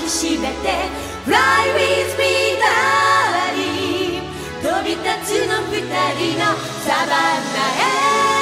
きしめて Fly with me darling 飛び立つの二人のサバンナへ